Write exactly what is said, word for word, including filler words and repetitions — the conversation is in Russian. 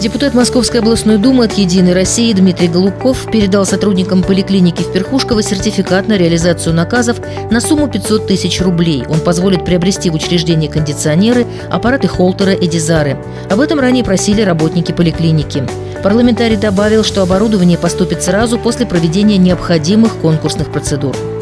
Депутат Московской областной думы от «Единой России» Дмитрий Голубков передал сотрудникам поликлиники в Перхушково сертификат на реализацию наказов на сумму пятьсот тысяч рублей. Он позволит приобрести в учреждении кондиционеры, аппараты Холтера и Дизары. Об этом ранее просили работники поликлиники. Парламентарий добавил, что оборудование поступит сразу после проведения необходимых конкурсных процедур.